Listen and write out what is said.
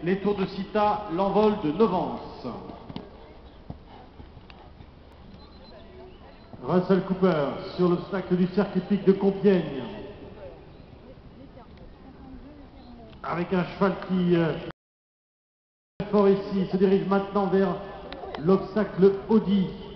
les Tours de Cita, l'envol de Novance. Russell Cooper sur l'obstacle du cercle hippique de Compiègne. Avec un cheval qui est fort ici, se dirige maintenant vers l'obstacle Audi.